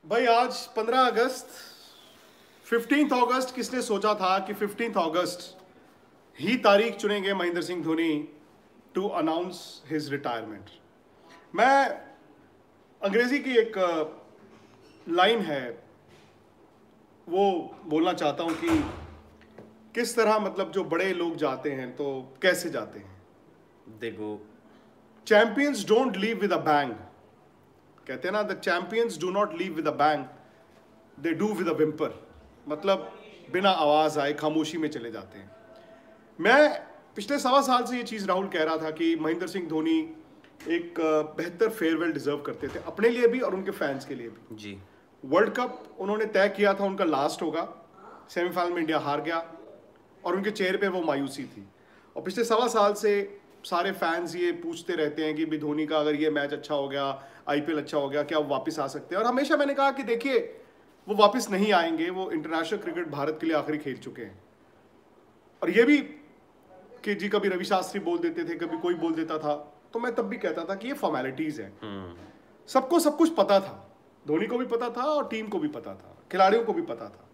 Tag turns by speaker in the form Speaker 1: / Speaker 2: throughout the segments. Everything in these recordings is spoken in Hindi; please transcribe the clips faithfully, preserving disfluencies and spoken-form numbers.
Speaker 1: भाई आज पंद्रह अगस्त, फिफ्टींथ अगस्त किसने सोचा था कि फिफ्टींथ अगस्त ही तारीख चुनेंगे Mahendra Singh Dhoni to announce his retirement. मैं अंग्रेजी की एक लाइन है वो बोलना चाहता हूं कि किस तरह मतलब जो बड़े लोग जाते हैं तो कैसे जाते हैं।
Speaker 2: देखो,
Speaker 1: champions don't leave with a bang, कहते हैं ना, the champions do not leave with a bang, they do with a whimper. मतलब बिना आवाज आए खामोशी में चले जाते हैं। मैं पिछले सवा साल से ये चीज राहुल कह रहा था कि महेंद्र सिंह धोनी एक बेहतर फेयरवेल डिजर्व करते थे, अपने लिए भी और उनके फैंस के लिए भी।
Speaker 2: जी,
Speaker 1: वर्ल्ड कप उन्होंने तय किया था उनका लास्ट होगा, सेमीफाइनल में इंडिया हार गया और उनके चेहरे पे वो मायूसी थी। और पिछले सवा साल से सारे फैंस ये पूछते रहते हैं कि भी धोनी का अगर ये मैच अच्छा हो गया, आईपीएल अच्छा हो गया, क्या वो वापस आ सकते हैं। और हमेशा मैंने कहा कि देखिए वो वापस नहीं आएंगे, वो इंटरनेशनल क्रिकेट भारत के लिए आखिरी खेल चुके हैं। और ये भी कि जी कभी रवि शास्त्री बोल देते थे, कभी कोई बोल देता था, तो मैं तब भी कहता था कि ये फॉर्मेलिटीज है। सबको सब कुछ पता था, धोनी को भी पता था और टीम को भी पता था, खिलाड़ियों को भी पता था।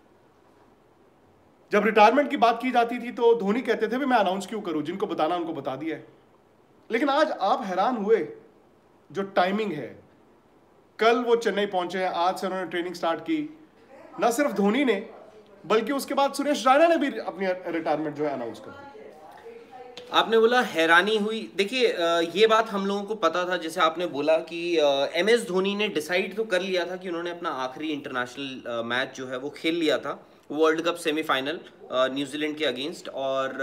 Speaker 1: जब रिटायरमेंट की बात की जाती थी तो धोनी कहते थे भी मैं अनाउंस क्यों करूं, जिनको बताना उनको बता दिया है। लेकिन आज आप हैरान हुए जो टाइमिंग है। कल वो चेन्नई पहुंचे हैं, आज से उन्होंने ट्रेनिंग स्टार्ट की। ना सिर्फ धोनी ने बल्कि उसके बाद सुरेश रैना ने भी अपनी रिटायरमेंट जो है अनाउंस कर दी।
Speaker 2: आपने बोला हैरानी हुई। देखिए, ये बात हम लोगों को पता था, जैसे आपने बोला कि एम एस धोनी ने डिसाइड तो कर लिया था कि उन्होंने अपना आखिरी इंटरनेशनल मैच जो है वो खेल लिया था, वर्ल्ड कप सेमीफाइनल न्यूजीलैंड के अगेंस्ट। और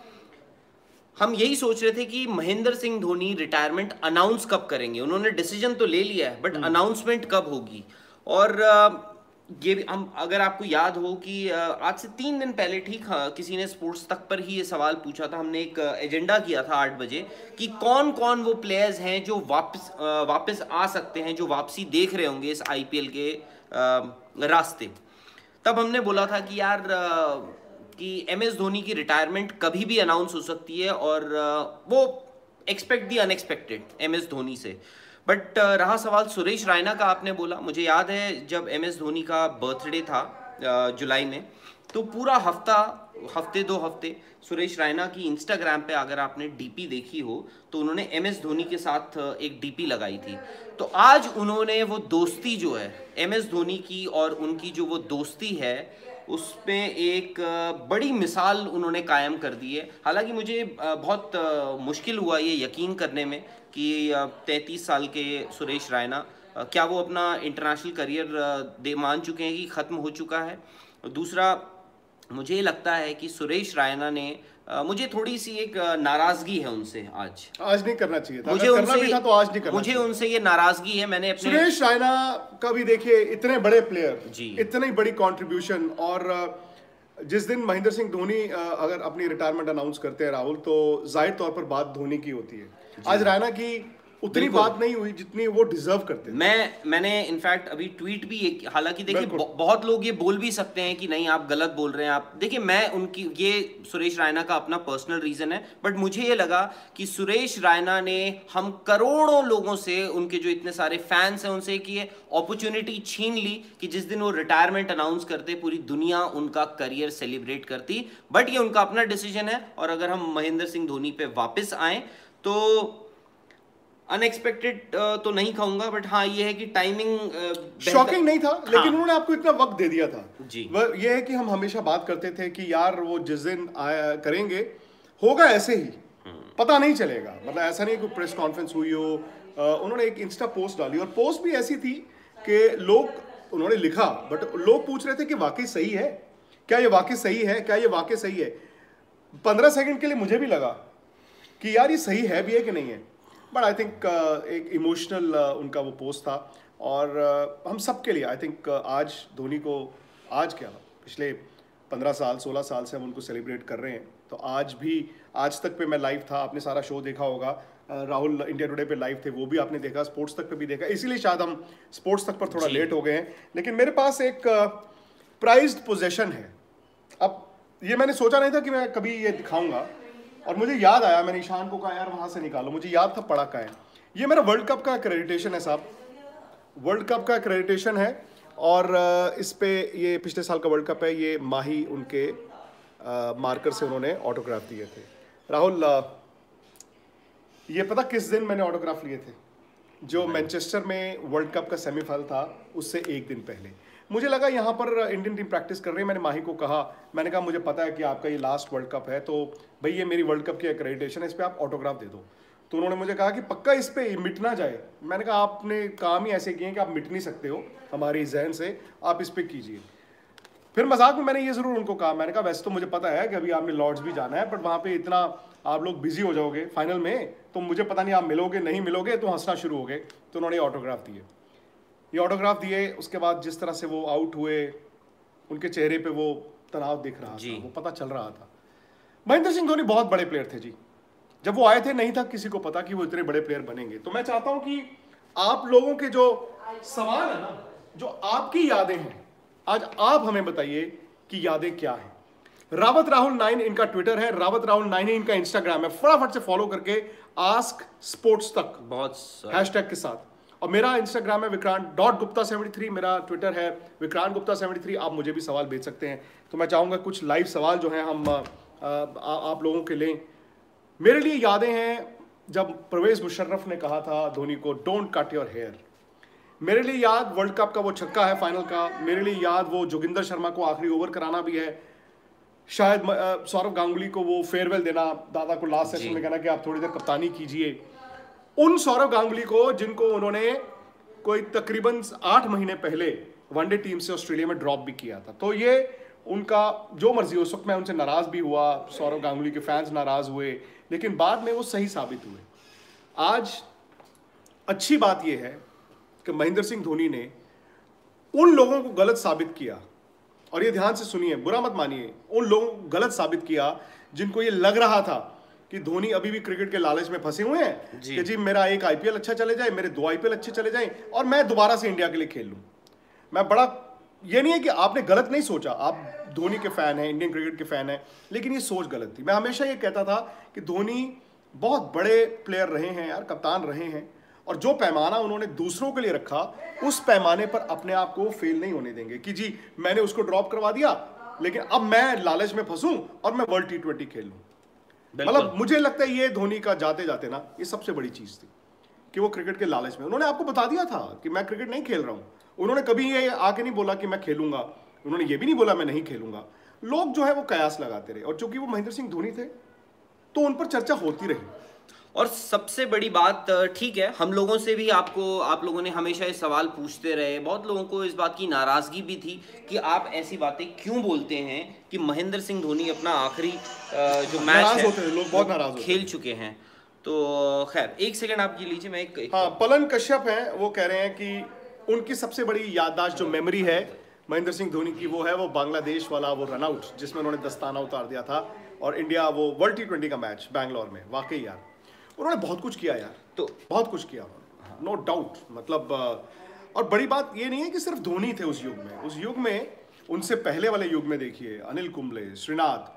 Speaker 2: हम यही सोच रहे थे कि महेंद्र सिंह धोनी रिटायरमेंट अनाउंस कब करेंगे। उन्होंने डिसीजन तो ले लिया है, बट अनाउंसमेंट कब होगी। और ये भी हम, अगर आपको याद हो कि आज से तीन दिन पहले ठीक किसी ने स्पोर्ट्स तक पर ही ये सवाल पूछा था, हमने एक एजेंडा किया था आठ बजे कि कौन कौन वो प्लेयर्स हैं जो वापस वापस आ सकते हैं, जो वापसी देख रहे होंगे इस आईपीएल के रास्ते। तब हमने बोला था कि यार कि एम एस धोनी की रिटायरमेंट कभी भी अनाउंस हो सकती है, और वो expect the unexpected M S Dhoni से। बट uh, रहा सवाल सुरेश रैना का, आपने बोला, मुझे याद है जब एम एस धोनी का बर्थडे था uh, जुलाई में, तो पूरा हफ्ता हफ्ते दो हफ्ते सुरेश रैना की इंस्टाग्राम पे अगर आपने डीपी देखी हो तो उन्होंने एम एस धोनी के साथ एक डीपी लगाई थी। तो आज उन्होंने वो दोस्ती जो है एम एस धोनी की और उनकी जो वो दोस्ती है उसमें एक बड़ी मिसाल उन्होंने कायम कर दी है। हालांकि मुझे बहुत मुश्किल हुआ ये यकीन करने में कि तैंतीस साल के सुरेश रैना, क्या वो अपना इंटरनेशनल करियर दे मान चुके हैं कि ख़त्म हो चुका है। दूसरा, मुझे लगता है कि सुरेश रैना ने, मुझे थोड़ी सी एक नाराजगी है उनसे। आज आज
Speaker 1: नहीं करना चाहिए था,
Speaker 2: मुझे
Speaker 1: अगर
Speaker 2: उनसे
Speaker 1: करना भी था तो आज नहीं करना
Speaker 2: मुझे उनसे ये नाराजगी है। मैंने अपने
Speaker 1: सुरेश रैना का भी देखिए, इतने बड़े प्लेयर
Speaker 2: जी,
Speaker 1: इतनी बड़ी कंट्रीब्यूशन, और जिस दिन महेंद्र सिंह धोनी अगर अपनी रिटायरमेंट अनाउंस करते हैं राहुल, तो जाहिर तौर पर बात धोनी की होती है। आज रैना की उतनी बात नहीं हुई जितनी वो डिजर्व करते थे।
Speaker 2: मैं मैंने इनफैक्ट अभी ट्वीट भी एक, हालांकि देखिए बहुत लोग ये बोल भी सकते हैं कि नहीं आप गलत बोल रहे हैं आप, देखिए मैं उनकी, ये सुरेश रैना का अपना पर्सनल रीजन है, बट मुझे ये लगा कि सुरेश रैना ने हम करोड़ों लोगों से, उनके जो इतने सारे फैंस हैं उनसे कि ये अपॉर्चुनिटी छीन ली कि जिस दिन वो रिटायरमेंट अनाउंस करते पूरी दुनिया उनका करियर सेलिब्रेट करती। बट ये उनका अपना डिसीजन है, और अगर हम महेंद्र सिंह धोनी पे वापस आए तो अनएक्सपेक्टेड तो नहीं कहूंगा, बट हाँ ये है कि टाइमिंग
Speaker 1: शॉकिंग नहीं था, लेकिन हाँ, उन्होंने आपको इतना वक्त दे दिया था
Speaker 2: जी।
Speaker 1: वह ये है कि हम हमेशा बात करते थे कि यार वो जिस दिन आया करेंगे होगा ऐसे ही, पता नहीं चलेगा। मतलब ऐसा नहीं कोई प्रेस कॉन्फ्रेंस हुई हो, उन्होंने एक इंस्टा पोस्ट डाली और पोस्ट भी ऐसी थी कि लोग, उन्होंने लिखा बट लोग पूछ रहे थे कि वाकई सही है क्या, ये वाकई सही है क्या, ये वाकई सही है। पंद्रह सेकंड के लिए मुझे भी लगा कि यार ये सही है भी है कि नहीं है, बट आई थिंक एक इमोशनल uh, उनका वो पोस्ट था। और uh, हम सब के लिए आई थिंक uh, आज धोनी को, आज क्या पिछले पंद्रह साल सोलह साल से हम उनको सेलिब्रेट कर रहे हैं, तो आज भी, आज तक पे मैं लाइव था, आपने सारा शो देखा होगा, uh, राहुल इंडिया टुडे पे लाइव थे, वो भी आपने देखा, स्पोर्ट्स तक पे भी देखा, इसीलिए शायद हम स्पोर्ट्स तक पर थोड़ा लेट हो गए हैं। लेकिन मेरे पास एक प्राइज्ड uh, पोजेशन है। अब ये मैंने सोचा नहीं था कि मैं कभी ये दिखाऊंगा, और मुझे याद आया, मैंने ईशान को कहा यार वहां से निकालो, मुझे याद था पड़ा का है। ये मेरा वर्ल्ड कप का एक्रेडिटेशन है साहब, वर्ल्ड कप का क्रेडिटेशन है और इस पे ये पिछले साल का वर्ल्ड कप है, ये माही उनके मार्कर से उन्होंने ऑटोग्राफ दिए थे। राहुल, ये पता किस दिन मैंने ऑटोग्राफ लिए थे? जो मैनचेस्टर में वर्ल्ड कप का सेमीफाइनल था उससे एक दिन पहले। मुझे लगा यहाँ पर इंडियन टीम प्रैक्टिस कर रही है, मैंने माही को कहा, मैंने कहा मुझे पता है कि आपका ये लास्ट वर्ल्ड कप है, तो भाई ये मेरी वर्ल्ड कप की एक्रेडिटेशन है, इस पर आप ऑटोग्राफ दे दो। तो उन्होंने मुझे कहा कि पक्का इस पे मिट ना जाए। मैंने कहा आपने काम ही ऐसे किए हैं कि आप मिट नहीं सकते हो हमारी जहन से, आप इस पे कीजिए। फिर मजाक में मैंने ये जरूर उनको कहा, मैंने कहा वैसे तो मुझे पता है कि अभी आपने लॉर्ड्स भी जाना है, बट वहाँ पे इतना आप लोग बिजी हो जाओगे फाइनल में, तो मुझे पता नहीं आप मिलोगे नहीं मिलोगे, तो हंसना शुरू हो गए। तो उन्होंने ऑटोग्राफ दिए, ये ऑटोग्राफ दिए। उसके बाद जिस तरह से वो आउट हुए, उनके चेहरे पे वो तनाव दिख रहा था, वो पता चल रहा था। महेंद्र सिंह धोनी बहुत बड़े प्लेयर थे जी, जब वो आए थे नहीं था किसी को पता कि वो इतने बड़े प्लेयर बनेंगे। तो मैं चाहता हूं कि आप लोगों के जो सवाल है ना, जो आपकी यादें हैं, आज आप हमें बताइए कि यादें क्या हैं। रावत राहुल नाइन इनका ट्विटर है, रावत राहुल नाइन ही इनका इंस्टाग्राम है, फटाफट से फॉलो करके आस्क स्पोर्ट्स तक बहुत हैशटैग के साथ। और मेरा इंस्टाग्राम है Vikrant dot Gupta seventy three, मेरा ट्विटर है विक्रांत गुप्ता सेवेंटी थ्री। आप मुझे भी सवाल भेज सकते हैं। तो मैं चाहूंगा कुछ लाइव सवाल जो हैं हम आ, आ, आप लोगों के लें। मेरे लिए यादें हैं जब परवेज मुशर्रफ ने कहा था धोनी को डोंट कट योर हेयर। मेरे लिए याद वर्ल्ड कप का वो छक्का है फाइनल का। मेरे लिए याद वो जोगिंदर शर्मा को आखिरी ओवर कराना भी है। शायद सौरव गांगुली को वो फेयरवेल देना, दादा को लास्ट सेशन में कहना कि आप थोड़ी देर कप्तानी कीजिए। उन सौरव गांगुली को जिनको उन्होंने कोई तकरीबन आठ महीने पहले वनडे टीम से ऑस्ट्रेलिया में ड्रॉप भी किया था। तो ये उनका जो मर्जी हो, उस वक्त मैं उनसे नाराज भी हुआ, सौरव गांगुली के फैंस नाराज हुए, लेकिन बाद में वो सही साबित हुए। आज अच्छी बात यह है कि महेंद्र सिंह धोनी ने उन लोगों को गलत साबित किया, और ये ध्यान से सुनिए, बुरा मत मानिए, उन लोगों को गलत साबित किया जिनको ये लग रहा था कि धोनी अभी भी क्रिकेट के लालच में फंसे हुए हैं जी। कि जी मेरा एक आईपीएल अच्छा चले जाए, मेरे दो आईपीएल अच्छे चले जाएं और मैं दोबारा से इंडिया के लिए खेल लूं। मैं बड़ा, ये नहीं है कि आपने गलत नहीं सोचा, आप धोनी के फैन हैं, इंडियन क्रिकेट के फैन हैं, लेकिन ये सोच गलत थी। मैं हमेशा ये कहता था कि धोनी बहुत बड़े प्लेयर रहे हैं यार, कप्तान रहे हैं, और जो पैमाना उन्होंने दूसरों के लिए रखा, उस पैमाने पर अपने आप को फेल नहीं होने देंगे कि जी मैंने उसको ड्रॉप करवा दिया, लेकिन अब मैं लालच में फंसूं और मैं वर्ल्ड टी ट्वेंटी खेल लूं। मतलब मुझे लगता है ये धोनी का जाते जाते ना ये सबसे बड़ी चीज थी कि वो क्रिकेट के लालच में, उन्होंने आपको बता दिया था कि मैं क्रिकेट नहीं खेल रहा हूं। उन्होंने कभी ये आके नहीं बोला कि मैं खेलूंगा, उन्होंने ये भी नहीं बोला मैं नहीं खेलूंगा। लोग जो है वो कयास लगाते रहे, और चूंकि वो महेंद्र सिंह धोनी थे तो उन पर चर्चा होती रही।
Speaker 2: और सबसे बड़ी बात, ठीक है, हम लोगों से भी आपको आप लोगों ने हमेशा ये सवाल पूछते रहे, बहुत लोगों को इस बात की नाराज़गी भी थी कि आप ऐसी बातें क्यों बोलते हैं कि महेंद्र सिंह धोनी अपना आखिरी जो मैच है
Speaker 1: होते हैं, लोग बहुत नाराज
Speaker 2: खेल चुके हैं। तो खैर एक सेकंड आप ये लीजिए, मैं एक, एक
Speaker 1: हाँ, पलन कश्यप हैं, वो कह रहे हैं कि उनकी सबसे बड़ी याददाश्त जो मेमोरी है महेंद्र सिंह धोनी की, वो है वो बांग्लादेश वाला वो रनआउट जिसमें उन्होंने दस्ताना उतार दिया था और इंडिया वो वर्ल्ड टी ट्वेंटी का मैच बैंगलोर में। वाकई यार उन्होंने बहुत कुछ किया यार, तो बहुत कुछ किया, नो डाउट। मतलब और बड़ी बात ये नहीं है कि सिर्फ धोनी थे उस युग में, उस युग में उनसे पहले वाले युग में देखिए अनिल कुंबले, श्रीनाथ,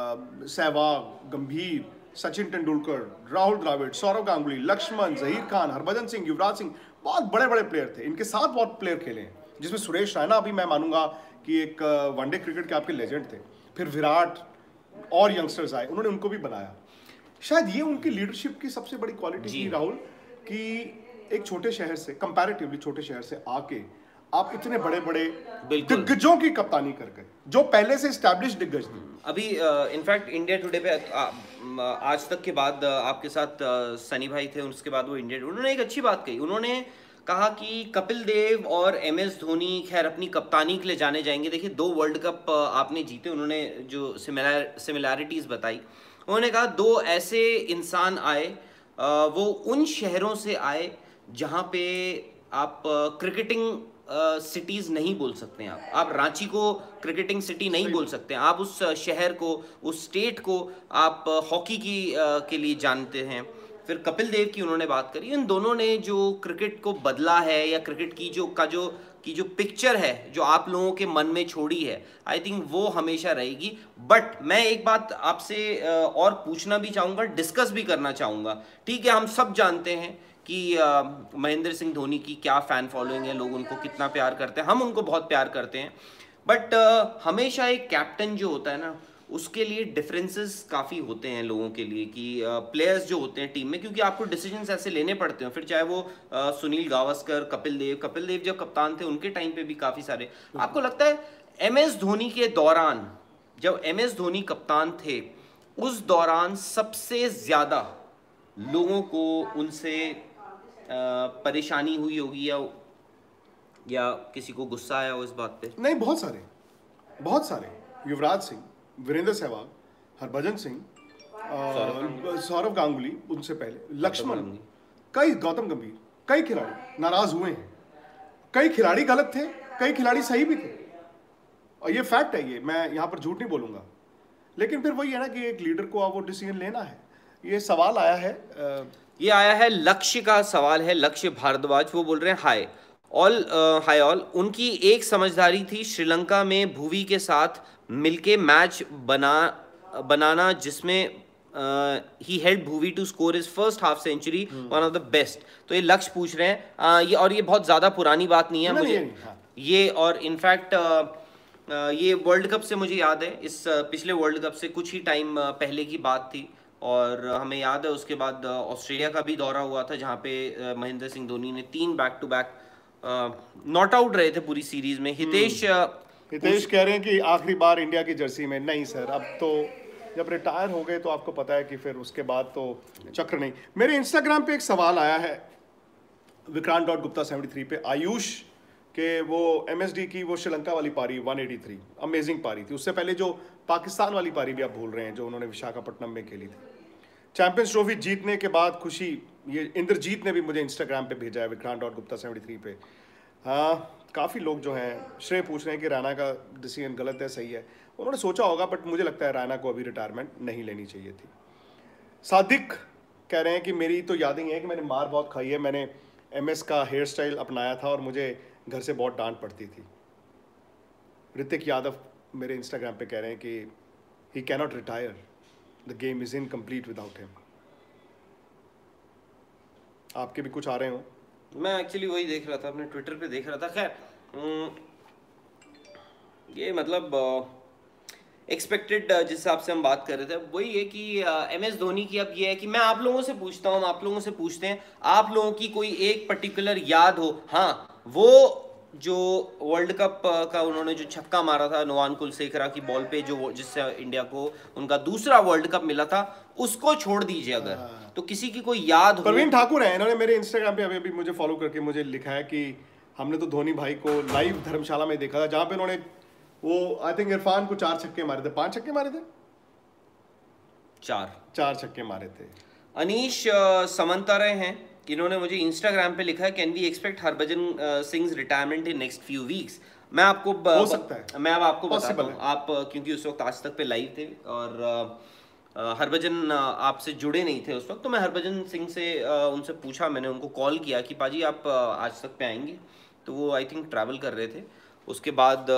Speaker 1: सहवाग, गंभीर, सचिन तेंदुलकर, राहुल द्रविड़, सौरव गांगुली, लक्ष्मण, जहीर खान, हरभजन सिंह, युवराज सिंह, बहुत बड़े बड़े प्लेयर थे। इनके साथ बहुत प्लेयर खेले हैं, जिसमें सुरेश रैना अभी मैं मानूंगा कि एक वनडे क्रिकेट के आपके लेजेंड थे। फिर विराट और यंगस्टर्स आए, उन्होंने उनको भी बनाया। शायद ये उनकी लीडरशिप की सबसे बड़ी क्वालिटी थी राहुल, कि एक छोटे शहर से, कंपैरेटिवली छोटे शहर से आके आप इतने बड़े बड़े दिग्गजों की कप्तानी कर गए जो पहले से एस्टैब्लिश दिग्गज थे।
Speaker 2: अभी इनफैक्ट इंडिया टुडे पे आ, आज तक के बाद आपके साथ सनी भाई थे, उसके बाद वो इंडिया, उन्होंने एक अच्छी बात कही। उन्होंने कहा कि कपिल देव और एम एस धोनी खैर अपनी कप्तानी के लिए जाने जाएंगे। देखिए दो वर्ल्ड कप आपने जीते, उन्होंने जो सिमिलर सिमिलैरिटीज़ बताई, उन्होंने कहा दो ऐसे इंसान आए, वो उन शहरों से आए जहाँ पे आप क्रिकेटिंग सिटीज़ नहीं बोल सकते हैं। आप आप रांची को क्रिकेटिंग सिटी नहीं बोल सकते हैं, आप उस शहर को, उस स्टेट को आप हॉकी की के लिए जानते हैं। फिर कपिल देव की उन्होंने बात करी। इन दोनों ने जो क्रिकेट को बदला है, या क्रिकेट की जो का जो की जो पिक्चर है जो आप लोगों के मन में छोड़ी है, आई थिंक वो हमेशा रहेगी। बट मैं एक बात आपसे और पूछना भी चाहूँगा, डिस्कस भी करना चाहूँगा। ठीक है, हम सब जानते हैं कि महेंद्र सिंह धोनी की क्या फ़ैन फॉलोइंग है, लोग उनको कितना प्यार करते हैं, हम उनको बहुत प्यार करते हैं, बट uh, हमेशा एक कैप्टन जो होता है ना, उसके लिए डिफरेंसेस काफ़ी होते हैं लोगों के लिए, कि प्लेयर्स uh, जो होते हैं टीम में, क्योंकि आपको डिसीजंस ऐसे लेने पड़ते हैं, फिर चाहे वो uh, सुनील गावस्कर, कपिल देव कपिल देव जब कप्तान थे उनके टाइम पे भी काफ़ी सारे, आपको लगता है एम एस धोनी के दौरान, जब एम एस धोनी कप्तान थे, उस दौरान सबसे ज़्यादा लोगों को उनसे uh, परेशानी हुई होगी, या या किसी को गुस्सा आया हो इस बात पे?
Speaker 1: नहीं, बहुत सारे बहुत सारे युवराज सिंह, वीरेंद्र सहवाग, हरभजन सिंह, सौरव गांगुली, उनसे पहले लक्ष्मण, कई, गौतम गंभीर, कई खिलाड़ी नाराज हुए हैं। कई खिलाड़ी गलत थे, कई खिलाड़ी सही भी थे, और ये फैक्ट है, ये मैं यहाँ पर झूठ नहीं बोलूंगा। लेकिन फिर वही है ना कि एक लीडर को अब वो डिसीजन लेना है। ये सवाल आया है, आ,
Speaker 2: ये आया है लक्ष्य का सवाल है, लक्ष्य भारद्वाज, वो बोल रहे हैं हाय ऑल, हाय ऑल, उनकी एक समझदारी थी श्रीलंका में भुवी के साथ मिलके मैच बना बनाना, जिसमें he held Bhuvi to score is first half century, one of the best. तो ये लक्ष्य पूछ रहे हैं, uh, ये और ये बहुत ज़्यादा पुरानी बात नहीं है मुझे नहीं, हाँ। ये और इनफैक्ट uh, uh, ये वर्ल्ड कप से मुझे याद है, इस uh, पिछले वर्ल्ड कप से कुछ ही टाइम uh, पहले की बात थी, और हमें याद है उसके बाद ऑस्ट्रेलिया का भी दौरा हुआ था, जहाँ पे महेंद्र सिंह धोनी ने तीन back to back not out रहे थे पूरी सीरीज में। हितेश
Speaker 1: हितेश कह रहे हैं कि आखिरी बार इंडिया की जर्सी में। नहीं सर, अब तो जब रिटायर हो गए तो आपको पता है कि फिर उसके बाद तो चक्र नहीं। मेरे इंस्टाग्राम पे एक सवाल आया है Vikrant dot Gupta seventy three पे, आयुष के वो एमएसडी की वो श्रीलंका वाली पारी वन एटी थ्री अमेजिंग पारी थी। उससे पहले जो पाकिस्तान वाली पारी भी आप भूल रहे हैं जो उन्होंने विशाखापट्टनम में खेली थी। चैंपियंस ट्रॉफी जीतने के बाद खुशी, ये इंद्रजीत ने भी मुझे इंस्टाग्राम पे भेजा है Vikrant dot Gupta seventy three पे। हाँ, काफ़ी लोग जो हैं श्रेय पूछ रहे हैं कि राणा का डिसीजन गलत है सही है। उन्होंने सोचा होगा, बट मुझे लगता है राणा को अभी रिटायरमेंट नहीं लेनी चाहिए थी। सादिक कह रहे हैं कि मेरी तो याद ही है कि मैंने मार बहुत खाई है, मैंने एमएस का हेयर स्टाइल अपनाया था और मुझे घर से बहुत डांट पड़ती थी। ऋतिक यादव मेरे इंस्टाग्राम पे कह रहे हैं कि he cannot retire, the game is incomplete without him. आपके भी कुछ आ रहे हो?
Speaker 2: मैं एक्चुअली वही देख रहा था, अपने ट्विटर पे देख रहा था। खैर ये मतलब एक्सपेक्टेड जिस हिसाब से हम बात कर रहे थे, वही है कि एम एस धोनी की अब ये है कि मैं आप लोगों से पूछता हूँ, आप लोगों से पूछते हैं, आप लोगों की कोई एक पर्टिकुलर याद हो। हाँ, वो जो वर्ल्ड कप का उन्होंने जो छक्का मारा था नोवान कुलशेखरा की बॉल पे, जो जिससे इंडिया को उनका दूसरा वर्ल्ड कप मिला था, उसको छोड़ दीजिए अगर, तो किसी की कोई याद हो।
Speaker 1: प्रवीण ठाकुर है, इन्होंने मेरे इंस्टाग्राम पे अभी अभी मुझे फॉलो करके मुझे लिखा है कि हमने तो धोनी भाई को लाइव धर्मशाला में देखा था, जहां पे उन्होंने वो आई थिंक इरफान को चार छक्के मारे थे, पांच छक्के मारे थे,
Speaker 2: चार चार
Speaker 1: छक्के मारे थे।
Speaker 2: अनीश समंतरे हैं, इन्होंने मुझे इंस्टाग्राम पे लिखा है, can we expect Harbhajan Singh retirement in next few weeks. मैं आपको
Speaker 1: हो सकता है,
Speaker 2: मैं अब आपको बताता हूँ, आप क्योंकि उस वक्त आज तक पे लाइव थे और हरभजन आपसे जुड़े नहीं थे उस वक्त, तो मैं हरभजन सिंह से उनसे पूछा, मैंने उनको कॉल किया कि पाजी आप आज तक पे आएंगे, तो वो आई थिंक ट्रैवल कर रहे थे। उसके बाद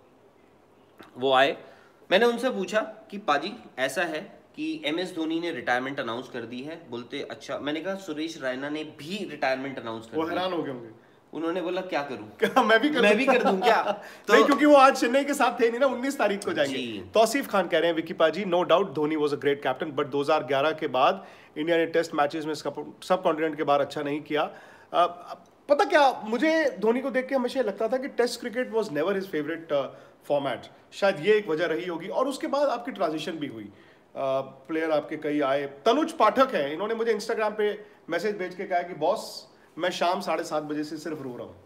Speaker 2: वो आए, मैंने उनसे पूछा कि पाजी ऐसा है कि एम एस धोनी ने रिटायरमेंट अनाउंस कर दी है। बोलते अच्छा, मैंने कहा सुरेश रैना ने भी रिटायरमेंट अनाउंस कर दी।
Speaker 1: वो हैरान हो गए होंगे।
Speaker 2: उन्होंने बोला क्या करूं?
Speaker 1: क्या मैं भी कर
Speaker 2: मैं भी कर दूं क्या?
Speaker 1: तो नहीं, क्योंकि वो आज चेन्नई के साथ थे नहीं ना, उन्नीस तारीख को जाएंगे। तौसीफ खान कह रहे हैं विकी पाजी, no doubt Dhoni was a great captain, but दो हज़ार ग्यारह के बाद इंडिया ने टेस्ट मैचेस में सब कॉन्टिनेंट के बाहर अच्छा नहीं किया। आ, पता क्या, मुझे धोनी को देख के हमेशा लगता था कि test cricket was never his favourite format. शायद ये एक वजह रही होगी, और उसके बाद आपकी ट्रांजिशन भी हुई, प्लेयर uh, आपके कई आए। तनुज पाठक है, इन्होंने मुझे इंस्टाग्राम पे मैसेज भेज के कहा कि बॉस मैं शाम साढ़े सात बजे से सिर्फ रो रहा हूँ।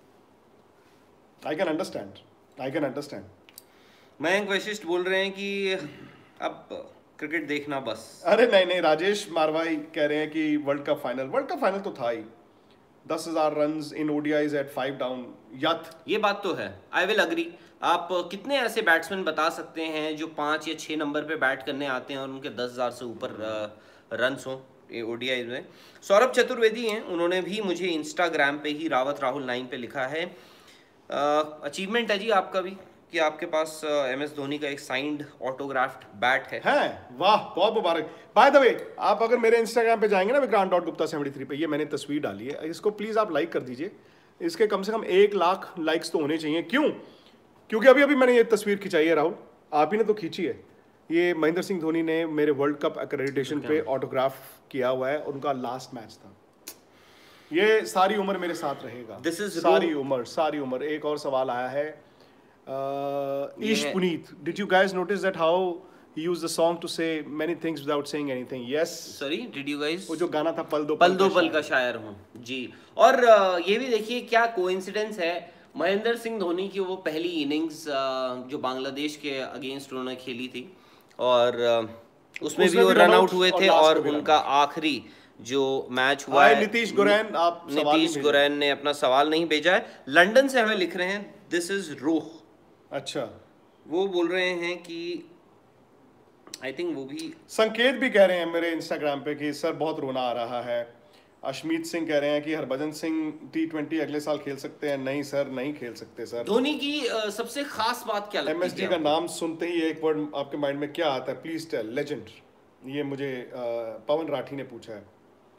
Speaker 1: I can understand, I can understand.
Speaker 2: Mayank Vashisht बोल रहे हैं कि अब क्रिकेट देखना बस।
Speaker 1: अरे नहीं नहीं, राजेश मारवाई कह रहे हैं कि world cup final, world cup final तो था ही। दस हजार run in ODIs at five down, यथ
Speaker 2: ये बात तो है, आई विल अग्री। आप कितने ऐसे बैट्समैन बता सकते हैं जो पाँच या छः नंबर पे बैट करने आते हैं और उनके दस हज़ार से ऊपर रन्स हों ओडीआई में? सौरभ चतुर्वेदी हैं, उन्होंने भी मुझे इंस्टाग्राम पे ही रावत राहुल नाइन पे लिखा है, अचीवमेंट है जी आपका भी कि आपके पास एम एस धोनी का एक साइंड ऑटोग्राफ्ड बैट है।
Speaker 1: हैं, वाह, बहुत मुबारक। बाय द वे, आप अगर मेरे इंस्टाग्राम पे जाएंगे ना Vikrant dot Gupta seventy three पे, ये मैंने तस्वीर डाली है, इसको प्लीज आप लाइक कर दीजिए। इसके कम से कम एक लाख लाइक्स तो होने चाहिए। क्यों? क्योंकि अभी अभी मैंने ये तस्वीर खिंचाई है राहुल, आप ही ने तो खींची है। ये महेंद्र सिंह धोनी ने मेरे वर्ल्ड कप एक्रेडिटेशन पे ऑटोग्राफ किया हुआ है, उनका लास्ट मैच था। ये सारी उम्र मेरे साथ रहेगा,
Speaker 2: दिस इज
Speaker 1: सारी उम्र, सारी उम्र। एक और सवाल आया है, Ish Puneet, did you guys notice that how he used the song to say many things without saying anything? Yes.
Speaker 2: Sorry, did you guys?
Speaker 1: वो जो गाना था पल दो
Speaker 2: पल दो पल का शायर हूँ जी। और ये भी देखिए क्या कोइंसिडेंस है, महेंद्र सिंह धोनी की वो पहली इनिंग्स जो बांग्लादेश के अगेंस्ट उन्होंने खेली थी और उसमें भी वो रन आउट हुए थे, और उनका आखिरी जो मैच हुआ है,
Speaker 1: नीतीश गुरैन, आप
Speaker 2: नीतीश गुरैन ने अपना सवाल नहीं भेजा है। लंदन से हमें लिख रहे हैं, दिस इज रोह।
Speaker 1: अच्छा,
Speaker 2: वो बोल रहे हैं कि आई थिंक वो भी
Speaker 1: संकेत भी कह रहे हैं मेरे इंस्टाग्राम पे कि सर बहुत रोना आ रहा है। अशमीत सिंह कह रहे हैं कि हरभजन सिंह टी ट्वेंटी अगले साल खेल सकते हैं। नहीं सर, नहीं खेल सकते सर।
Speaker 2: धोनी की uh, सबसे खास बात क्या लगती है?
Speaker 1: एमएसडी का नाम सुनते ही एक वर्ड आपके माइंड में क्या आता है? Please tell. लेजेंड। ये मुझे uh, पवन राठी ने पूछा है।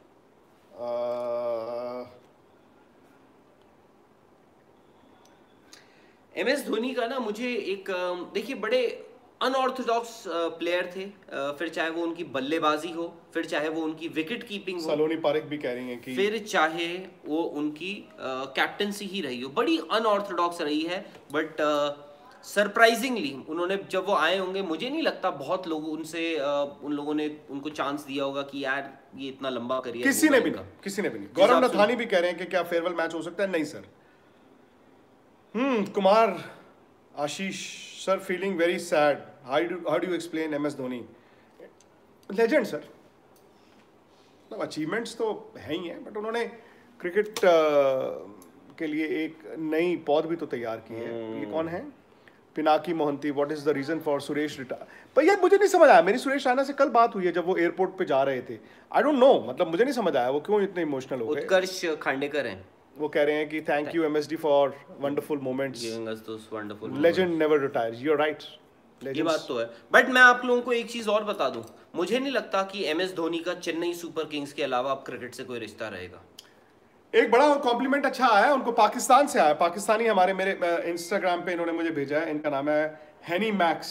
Speaker 2: एम एस धोनी का ना मुझे एक देखिए बड़े अनऑर्थोडॉक्स प्लेयर थे, फिर चाहे वो उनकी बल्लेबाजी हो, फिर चाहे वो उनकी विकेट कीपिंग हो,
Speaker 1: सलोनी पारेख भी कह रही हैं कि
Speaker 2: फिर चाहे वो उनकी कैप्टनसी ही रही हो, बड़ी अनऑर्थोडॉक्स रही है। बट सरप्राइजिंगली उन्होंने जब वो आए होंगे, मुझे नहीं लगता बहुत लोग उनसे uh, उन लोगों ने उनको चांस दिया होगा कि यार ये इतना लंबा करियर।
Speaker 1: किसी ने भी नहीं, किसी ने भी नहीं। गौरव नथानी भी कह रहे हैं कि क्या फेयरवेल मैच हो सकता है? नहीं sir. Hmm Kumar Ashish sir, feeling very sad, how do how do you explain M S Dhoni? Legend sir, मतलब अचीवमेंट्स तो है ही है, बट उन्होंने क्रिकेट uh, के लिए एक नई पौध भी तो तैयार की है। ये कौन है? Pinaki Mohanty, what is the reason for Suresh retire? पर यार मुझे नहीं समझ आया, मेरी सुरेश राणा से कल बात हुई है जब वो एयरपोर्ट पे जा रहे थे। आई डोंट नो, मतलब मुझे नहीं समझ आया वो क्यों इतने इमोशनल हो गए।
Speaker 2: उत्कर्ष खांडेकर हैं,
Speaker 1: वो कह रहे हैं कि thank you MSD for wonderful moments,
Speaker 2: giving us those wonderful,
Speaker 1: legend never retires. You are right,
Speaker 2: ये बात तो है। बट मैं आप लोगों को एक चीज और बता दूं, मुझे नहीं लगता कि एम एस धोनी का चेन्नई सुपर किंग्स के अलावा अब क्रिकेट से कोई रिश्ता रहेगा।
Speaker 1: एक बड़ा कॉम्प्लीमेंट अच्छा आया है उनको, पाकिस्तान से आया, पाकिस्तानी हमारे मेरे इंस्टाग्राम पे इन्होंने मुझे भेजा है। इनका नाम है हैनी मैक्स।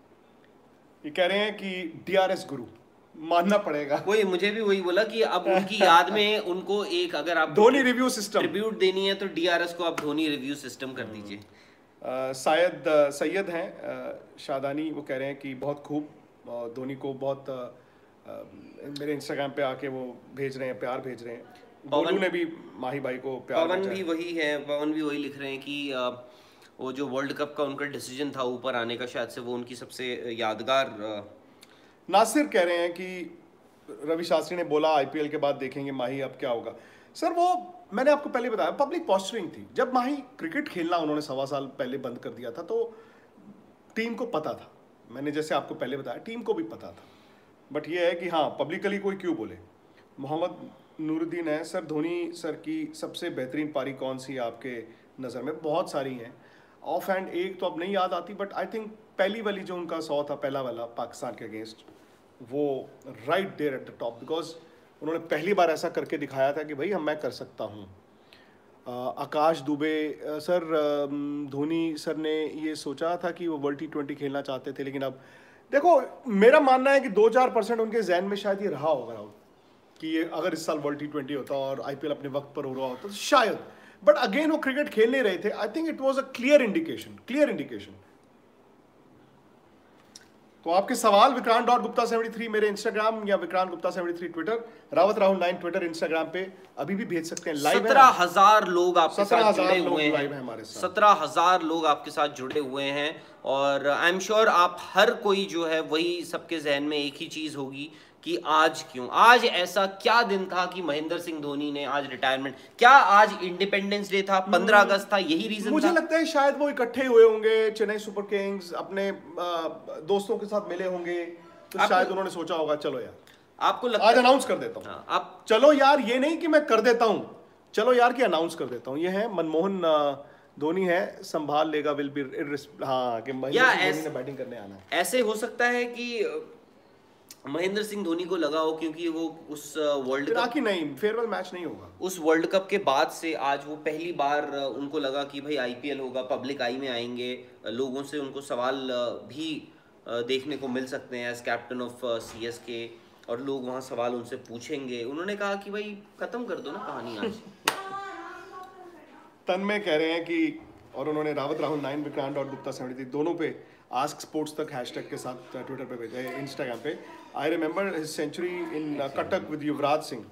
Speaker 1: ये कह रहे हैं कि डीआरएस गुरु मानना पड़ेगा।
Speaker 2: वही मुझे भी वही बोला कि अब उनकी याद में उनको एक, अगर आप
Speaker 1: धोनी रिव्यू सिस्टम
Speaker 2: ट्रिब्यूट देनी है तो डीआरएस को आप धोनी रिव्यू सिस्टम कर दीजिए।
Speaker 1: शायद सैयद हैं शादानी, वो कह रहे हैं कि बहुत खूब, धोनी को बहुत आ, मेरे इंस्टाग्राम पे आके वो भेज रहे हैं, प्यार भेज रहे हैं। गोलू ने भी माही भाई को प्यार
Speaker 2: पवन भी वही है, पवन भी वही लिख रहे हैं कि आ, वो जो वर्ल्ड कप का उनका डिसीजन था ऊपर आने का, शायद से वो उनकी सबसे यादगार।
Speaker 1: नासिर कह रहे हैं कि रवि शास्त्री ने बोला आईपीएल के बाद देखेंगे माही अब क्या होगा। सर वो मैंने आपको पहले बताया, पब्लिक पॉस्चरिंग थी। जब माही क्रिकेट खेलना उन्होंने सवा साल पहले बंद कर दिया था तो टीम को पता था, मैंने जैसे आपको पहले बताया टीम को भी पता था। बट ये है कि हाँ, पब्लिकली कोई क्यों बोले। मोहम्मद नूरुद्दीन है, सर धोनी सर की सबसे बेहतरीन पारी कौन सी है आपके नज़र में? बहुत सारी हैं, ऑफ हैंड एक तो अब नहीं याद आती, बट आई थिंक पहली वाली जो उनका सौ था, पहला वाला पाकिस्तान के अगेंस्ट, वो right there at the top, because उन्होंने पहली बार ऐसा करके दिखाया था कि भाई हम मैं कर सकता हूँ। आकाश दुबे सर, धोनी सर ने ये सोचा था कि वो वर्ल्ड टी ट्वेंटी खेलना चाहते थे, लेकिन अब देखो मेरा मानना है कि दो चार परसेंट उनके जहन में शायद ये रहा होगा कि ये अगर इस साल वर्ल्ड टी ट्वेंटी होता और आईपीएल अपने वक्त पर हो रहा होता तो शायद, बट अगेन वो क्रिकेट खेल नहीं रहे थे। I think it was a clear indication, clear indication. तो आपके सवाल Vikrant dot Gupta seventy three मेरे इंस्टाग्राम या Vikrant Gupta seventy three Twitter, Rawat Rahul nine Twitter Instagram पे अभी भी भेज सकते हैं। लाइव
Speaker 2: सत्रह हजार लोग आपके साथ जुड़े हुए हैं,
Speaker 1: हमारे साथ
Speaker 2: सत्रह हजार लोग आपके साथ जुड़े हुए हैं, और आई एम श्योर आप हर कोई जो है वही सबके जहन में एक ही चीज होगी कि आज क्यों, आज ऐसा क्या दिन था कि महेंद्र सिंह धोनी ने आज रिटायरमेंट, क्या आज इंडिपेंडेंस डे था, पंद्रह अगस्त था, यही रीजन
Speaker 1: मुझे
Speaker 2: था?
Speaker 1: लगता है शायद वो इकट्ठे हुए होंगे, चेन्नई सुपर किंग्स अपने दोस्तों के साथ मिले होंगे, तो शायद उन्होंने सोचा होगा चलो यार
Speaker 2: आपको लगता
Speaker 1: आज अनाउंस कर देता हूँ।
Speaker 2: आप
Speaker 1: चलो यार, ये नहीं कि मैं कर देता हूँ, चलो यार कि अनाउंस कर देता हूँ। ये है मनमोहन धोनी है संभाल लेगा, विल बी हाँ कि महेंद्र सिंह धोनी ने बैटिंग करने आना है।
Speaker 2: ऐसे हो सकता है कि महेंद्र सिंह धोनी को लगा हो, क्योंकि वो उस वर्ल्ड कप
Speaker 1: की नहीं फेयरवेल मैच नहीं होगा,
Speaker 2: उस वर्ल्ड कप के बाद से आज वो पहली बार उनको लगा कि भाई आईपीएल होगा, पब्लिक आई में आएंगे, लोगों से उनको सवाल भी देखने को मिल सकते हैं एज कैप्टन ऑफ सीएसके, और लोग वहां सवाल उनसे पूछेंगे। उन्होंने कहा कि भाई खत्म कर दो ना कहानी आज।
Speaker 1: तन्मय कह रहे हैं कि, और उन्होंने रावत राहुल नाइन विक्रांत और गुप्ता सेवेंटी थ्री दोनों पे आस्क स्पोर्ट्स तक हैशटैग के साथ ट्विटर पे भेजा है, इंस्टाग्राम पे। I remember his century in Cuttack with Yuvraj Singh.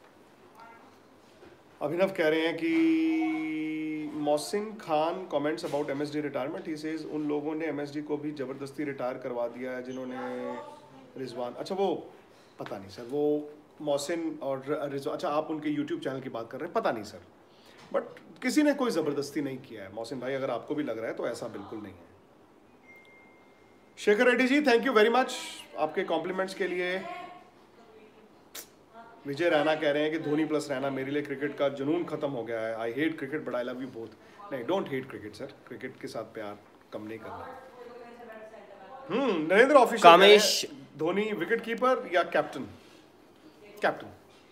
Speaker 1: Abhinav कह रहे हैं कि Mohsin Khan comments about MSD retirement, he says उन लोगों ने एमएसडी को भी जबरदस्ती रिटायर करवा दिया है जिन्होंने रिजवान, अच्छा वो पता नहीं सर, वो मोहसिन और रिजवान, अच्छा आप उनके यूट्यूब चैनल की बात कर रहे हैं, पता नहीं सर, बट किसी ने कोई ज़बरदस्ती नहीं किया है। मोहसिन भाई अगर आपको भी लग रहा है तो ऐसा बिल्कुल नहीं है। Shekhar Reddy ji thank you very much आपके कॉम्प्लीमेंट्स के लिए। विजय रैना कह रहे हैं कि धोनी प्लस रैना, मेरे लिए क्रिकेट का जुनून खत्म हो गया है। I hate cricket but I love you both. नहीं, don't hate cricket sir, cricket के साथ प्यार कम नहीं करना। Hmm Narendra official
Speaker 2: Kamesh,
Speaker 1: Dhoni wicket keeper या captain? Captain.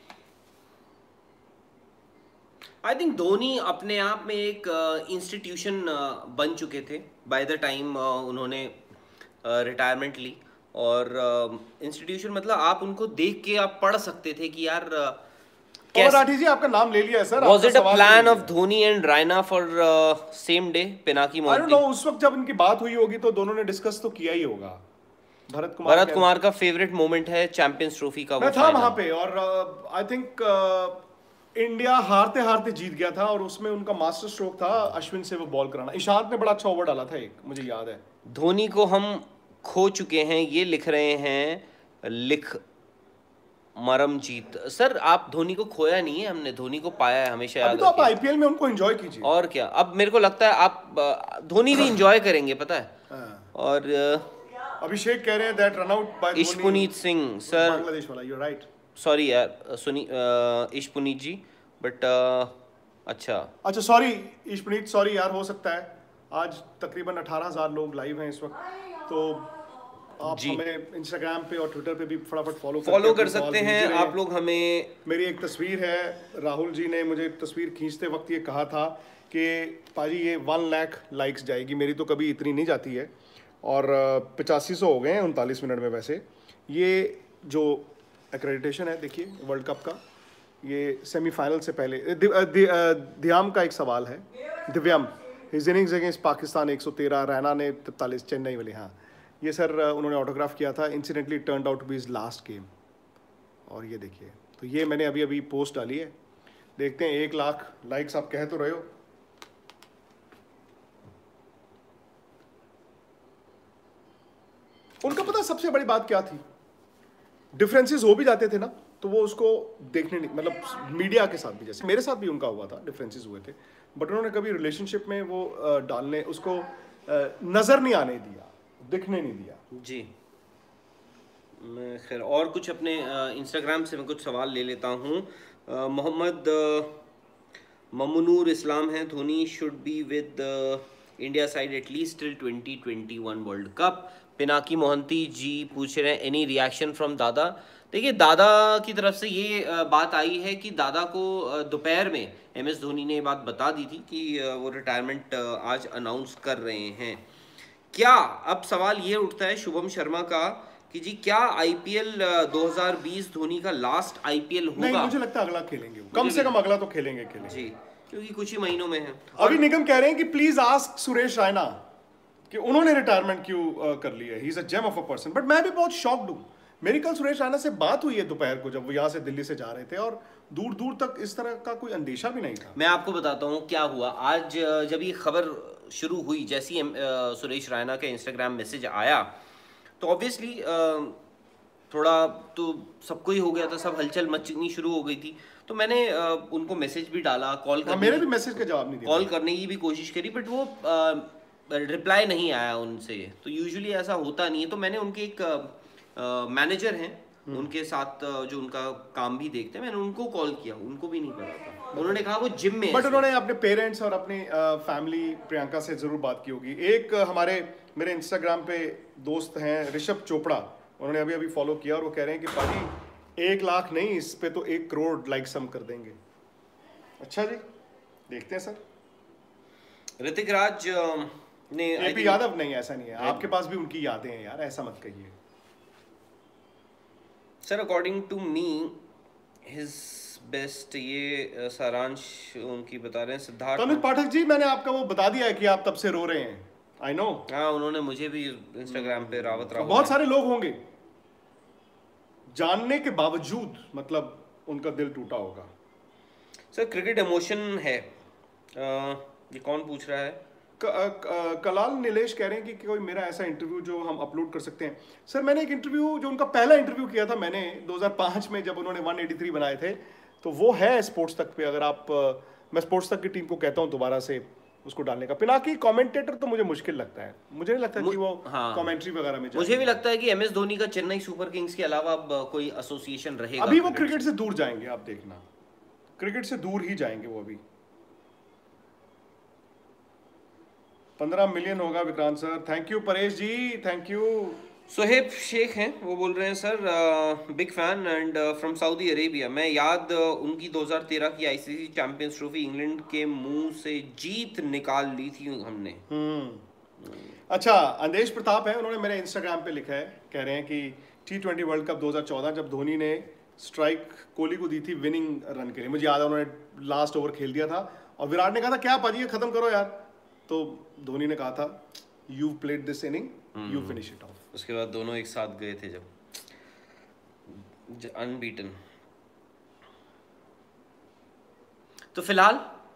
Speaker 2: I think Dhoni अपने आप में एक इंस्टीट्यूशन uh, uh, बन चुके थे बाय द टाइम उन्होंने रिटायरमेंट uh, ली, और इंस्टीट्यूशन uh, मतलब आप उनको देख के आप पढ़ सकते थे कि यार
Speaker 1: और राठी जी आपका नाम ले लिया है sir.
Speaker 2: Was it a plan of Dhoni and Raina for same day Pinaki Mohanty?
Speaker 1: I don't know, उस वक्त जब इनकी बात हुई होगी तो दोनों ने डिस्कस तो किया ही होगा। भरत कुमार
Speaker 2: भरत कुमार का फेवरेट मोमेंट है चैंपियंस ट्रॉफी का,
Speaker 1: मैं था वहां पे, और आई थिंक इंडिया हारते हारते जीत गया था, और उसमें उनका मास्टर स्ट्रोक था अश्विन से वो बॉल कराना। ईशांत ने बड़ा अच्छा ओवर डाला था एक, मुझे याद है।
Speaker 2: धोनी को हम खो चुके हैं, ये लिख रहे हैं लिख मरमजीत। सर आप धोनी को खोया नहीं है, हमने धोनी को पाया है हमेशा।
Speaker 1: अभी तो आप आईपीएल में उनको एंजॉय कीजिए।
Speaker 2: और क्या, अब मेरे को लगता है आप धोनी भी एंजॉय करेंगे, पता है। और
Speaker 1: अभिषेक कह रहे हैं that run out by
Speaker 2: Ishpuneet Singh sir,
Speaker 1: Bangladesh वाला, यू आर राइट।
Speaker 2: सॉरी यार सुनी इशपुनीत जी, बट अच्छा
Speaker 1: अच्छा सॉरी इशपुनीत, सॉरी यार, हो सकता है आज तकरीबन अठारह हजार लोग लाइव हैं इस वक्त, तो आप हमें इंस्टाग्राम पे और ट्विटर पे भी फटाफट फॉलो
Speaker 2: फॉलो कर सकते हैं आप लोग हमें।
Speaker 1: मेरी एक तस्वीर है, राहुल जी ने मुझे तस्वीर खींचते वक्त ये कहा था कि पाजी ये वन लाख लाइक्स जाएगी, मेरी तो कभी इतनी नहीं जाती है, और पचासी सौ हो गए हैं उनतालीस मिनट में। वैसे ये जो एक्रेडिटेशन है देखिए वर्ल्ड कप का, ये सेमीफाइनल से पहले दिव्याम का एक सवाल है, Divyam his innings against Pakistan एक सौ तेरह, रैना ने तैंतालीस, चेन्नई वाले, हाँ ये सर उन्होंने ऑटोग्राफ किया था। Incidentally turned out to be his last game, और ये देखिए, तो ये मैंने अभी अभी पोस्ट डाली है, देखते हैं एक लाख लाइक्स आप कह तो रहे हो। उनका पता सबसे बड़ी बात क्या थी, डिफरेंसेस हो भी जाते थे ना तो वो उसको देखने नहीं, मतलब मीडिया के साथ भी, जैसे मेरे साथ भी उनका हुआ था, डिफरेंसेस हुए थे, बट उन्होंने कभी रिलेशनशिप में वो डालने उसको नजर नहीं आने दिया, दिखने नहीं दिया।
Speaker 2: जी मैं खैर और कुछ अपने इंस्टाग्राम से मैं कुछ सवाल ले लेता हूँ। मोहम्मद ममनूर इस्लाम है, Dhoni should be with India side at least till twenty twenty one world cup. Pinaki Mohanty ji पूछ रहे हैं एनी रिएक्शन फ्रॉम दादा। देखिए दादा की तरफ से ये बात आई है कि दादा को दोपहर में एम एस धोनी ने ये बात बता दी थी कि वो रिटायरमेंट आज अनाउंस कर रहे हैं। क्या अब सवाल ये उठता है शुभम शर्मा का कि जी क्या आईपीएल दो हज़ार बीस धोनी का लास्ट आईपीएल होगा?
Speaker 1: नहीं, मुझे लगता है अगला खेलेंगे, कम से कम अगला तो खेलेंगे खेलेंगे
Speaker 2: जी, क्योंकि कुछ ही महीनों में है।
Speaker 1: अभी निगम कह रहे हैं कि प्लीज आस्क सुरेश रैना कि उन्होंने रिटायरमेंट क्यों कर ली है, he is a gem of a person. But मैं भी बहुत शॉक्ड हूँ, मेरी कल सुरेश रैना से बात हुई है दोपहर को जब वो यहाँ से दिल्ली से जा रहे थे, और दूर दूर तक इस तरह का कोई अंदेशा भी नहीं था।
Speaker 2: मैं आपको बताता हूँ क्या हुआ। आज जब ये खबर शुरू हुई, जैसी ही सुरेश रैना का इंस्टाग्राम मैसेज आया तो ऑब्वियसली थोड़ा तो सबको ही हो गया था, सब हलचल मचनी शुरू हो गई थी। तो मैंने उनको मैसेज भी डाला, कॉल करने
Speaker 1: मेरे भी मैसेज का जवाब नहीं दिया,
Speaker 2: कॉल करने की भी कोशिश करी, बट वो रिप्लाई नहीं आया उनसे। तो यूजुअली ऐसा होता नहीं है। तो मैंने उनके एक मैनेजर हैं उनके साथ जो उनका काम भी देखते हैं, मैंने उनको कॉल किया, उनको भी नहीं पता था, उन्होंने कहा वो जिम में।
Speaker 1: बट उन्होंने अपने पेरेंट्स और अपनी फैमिली प्रियंका से जरूर बात की होगी। एक uh, हमारे मेरे इंस्टाग्राम पे दोस्त हैं ऋषभ चोपड़ा, उन्होंने अभी अभी फॉलो किया और वो कह रहे हैं कि पाजी एक लाख नहीं, इस पे तो एक करोड़ लाइक्स हम कर देंगे। अच्छा जी, देखते हैं सर।
Speaker 2: ऋतिक राज ने
Speaker 1: एपी यादव नहीं, ऐसा नहीं है, आपके पास भी उनकी यादें हैं यार, ऐसा मत कहिए
Speaker 2: सर। According to me his best, ये सारांश उनकी बता रहे हैं सिद्धार्थ
Speaker 1: अमित पाठक जी, मैंने आपका वो बता दिया है कि आप तब से रो रहे हैं। आई नो,
Speaker 2: हाँ उन्होंने मुझे भी इंस्टाग्राम पे रावत रावत
Speaker 1: बहुत सारे लोग होंगे जानने के बावजूद, मतलब उनका दिल टूटा होगा।
Speaker 2: सर क्रिकेट इमोशन है, आ, ये कौन पूछ रहा है?
Speaker 1: क, क, कलाल नीलेश कह रहे हैं कि, कि कोई मेरा ऐसा इंटरव्यू जो हम अपलोड कर सकते हैं। सर मैंने एक इंटरव्यू, जो उनका पहला इंटरव्यू किया था मैंने दो हज़ार पाँच में, जब उन्होंने एक सौ तिरासी बनाए थे, तो वो है स्पोर्ट्स तक पे। अगर आप, मैं स्पोर्ट्स तक की टीम को कहता हूँ दोबारा से उसको डालने का। पिनाकी कमेंटेटर तो मुझे मुश्किल लगता है, मुझे नहीं लगता कि वो
Speaker 2: हाँ,
Speaker 1: कमेंट्री वगैरह में।
Speaker 2: मुझे भी लगता है कि एम एस धोनी का चेन्नई सुपर किंग्स के अलावा अब कोई एसोसिएशन रहेगा।
Speaker 1: अभी वो क्रिकेट से दूर जाएंगे, आप देखना, क्रिकेट से दूर ही जाएंगे वो अभी। पंद्रह मिलियन होगा Vikrant sir, thank you Paresh ji, thank you.
Speaker 2: Sohaib Shaikh हैं, वो बोल रहे हैं sir big fan and from Saudi Arabia. मैं याद uh, उनकी दो हज़ार तेरह की आईसीसी चैंपियंस ट्रॉफी इंग्लैंड के मुंह से जीत निकाल ली थी हमने।
Speaker 1: हम्म अच्छा, अंदेश प्रताप है, उन्होंने मेरे इंस्टाग्राम पे लिखा है, कह रहे हैं कि टी ट्वेंटी वर्ल्ड कप दो हज़ार चौदह जब धोनी ने स्ट्राइक कोहली को दी थी विनिंग रन के लिए, मुझे याद है उन्होंने लास्ट ओवर खेल दिया था और विराट ने कहा था क्या पाजी ये खत्म करो यार, तो धोनी ने कहा था you played this inning, you finish it off.
Speaker 2: उसके बाद दोनों एक साथ गए थे जब, अनबीटन। तो फिलहाल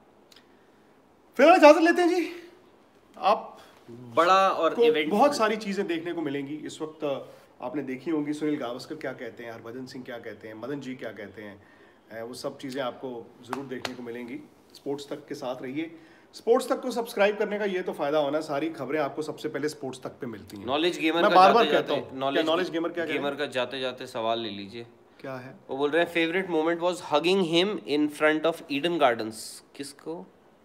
Speaker 1: फिलहाल इजाजत लेते हैं जी। आप
Speaker 2: बड़ा और इवेंट
Speaker 1: बहुत सारी चीजें देखने को मिलेंगी इस वक्त। आपने देखी होंगी सुनील गावस्कर क्या कहते हैं, हरभजन सिंह क्या कहते हैं, मदन जी क्या कहते हैं, वो सब चीजें आपको जरूर देखने को मिलेंगी। स्पोर्ट्स तक के साथ रहिए। स्पोर्ट्स तक को सब्सक्राइब करने का ये तो फायदा होना, सारी खबरें आपको सबसे पहले स्पोर्ट्स तक पे मिलती हैं।
Speaker 2: नॉलेज गेमर
Speaker 1: मैं
Speaker 2: का
Speaker 1: बार बार
Speaker 2: जाते
Speaker 1: कहता हूं, नॉलेज नॉलेज गेमर क्या
Speaker 2: गेमर का जाते जाते सवाल ले लीजिए।
Speaker 1: क्या है?
Speaker 2: वो बोल रहे हैं favourite moment was hugging him in front of Eden Gardens. किसको?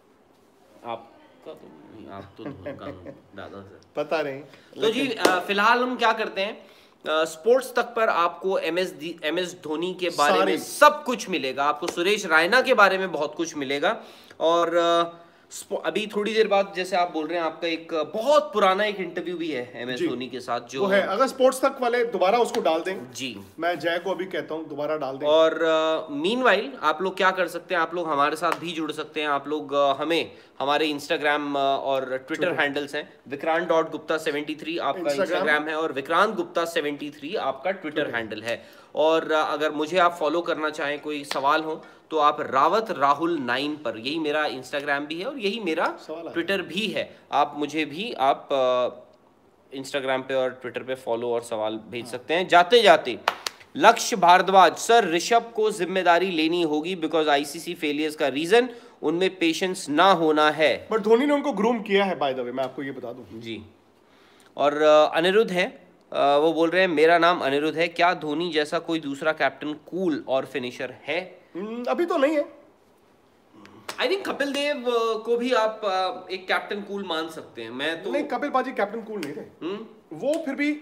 Speaker 2: आपका तो नहीं, आप तो दादा से
Speaker 1: पता नहीं।
Speaker 2: तो जी फिलहाल हम क्या करते हैं, स्पोर्ट्स तक पर आपको M S M S Dhoni के बारे में सब कुछ मिलेगा, आपको सुरेश रायना के बारे में बहुत कुछ मिलेगा। और अभी थोड़ी देर बाद जैसे आप बोल रहे हैं आपका एक बहुत पुराना एक इंटरव्यू भी है एम एस धोनी के साथ, जो
Speaker 1: वो है, अगर स्पोर्ट्स तक वाले दोबारा उसको डाल दें
Speaker 2: जी,
Speaker 1: मैं जय को अभी कहता हूं दोबारा डाल दें।
Speaker 2: और मीनवाइल uh, आप लोग क्या कर सकते हैं, आप लोग हमारे साथ भी जुड़ सकते हैं। आप लोग uh, हमें हमारे इंस्टाग्राम uh, और ट्विटर हैंडल्स हैं, Vikrant dot Gupta seventy three आपका इंस्टाग्राम है और विक्रांत गुप्ता सेवेंटी थ्री आपका ट्विटर हैंडल है। और uh, अगर मुझे आप फॉलो करना चाहें, कोई सवाल हो तो आप रावत राहुल नाइन पर, यही मेरा इंस्टाग्राम भी है और यही मेरा ट्विटर भी है, आप मुझे भी आप इंस्टाग्राम पे और ट्विटर पे फॉलो और सवाल भेज हाँ। सकते हैं। जाते जाते लक्ष्य भारद्वाज, सर ऋषभ को जिम्मेदारी लेनी होगी बिकॉज आईसीसी फेलियर्स का रीजन उनमें पेशेंस ना होना है।
Speaker 1: बट धोनी ने उनको ग्रूम किया है बाय द वे, मैं आपको ये बता दूं
Speaker 2: जी। और अनिरुद्ध है, वो बोल रहे हैं मेरा नाम अनिरुद्ध है, क्या धोनी जैसा कोई दूसरा कैप्टन कूल और फिनिशर है?
Speaker 1: अभी तो नहीं है।
Speaker 2: आई थिंक कपिल देव को भी आप एक कैप्टन कूल मान सकते हैं। मैं तो
Speaker 1: नहीं, कपिल पाजी कैप्टन कूल नहीं थे। हुँ? वो फिर भी,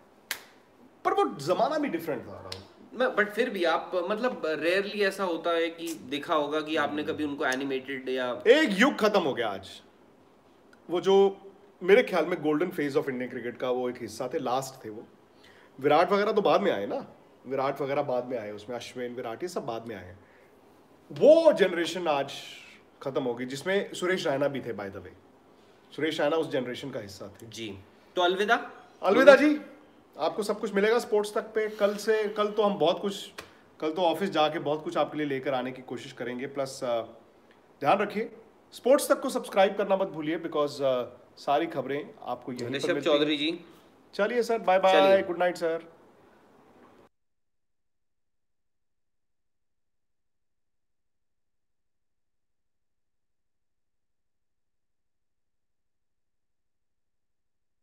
Speaker 1: पर वो जमाना भी डिफरेंट था।
Speaker 2: बट फिर भी आप मतलब रेयरली ऐसा होता है कि देखा होगा कि आपने कभी उनको एनिमेटेड या
Speaker 1: एक युग खत्म हो गया आज। वो जो मेरे ख्याल में golden phase of Indian cricket का वो एक हिस्सा थे, लास्ट थे वो। विराट वगैरह तो बाद में आए ना, विराट वगैरह बाद में आए, उसमें अश्विन विराट ये सब बाद में आए। वो जनरेशन आज खत्म हो गई जिसमें सुरेश रैना भी थे by the way. Suresh Raina उस जनरेशन का हिस्सा थे
Speaker 2: जी। तो अलविदा
Speaker 1: अलविदा जी, आपको सब कुछ मिलेगा स्पोर्ट्स तक पे। कल से कल तो हम बहुत कुछ, कल तो ऑफिस जाके बहुत कुछ आपके लिए लेकर आने की कोशिश करेंगे। प्लस ध्यान रखिए स्पोर्ट्स तक को सब्सक्राइब करना मत भूलिए बिकॉज सारी खबरें आपको यहीं पर मिलती हैं।
Speaker 2: चौधरी जी,
Speaker 1: चलिए sir, bye bye, good night sir.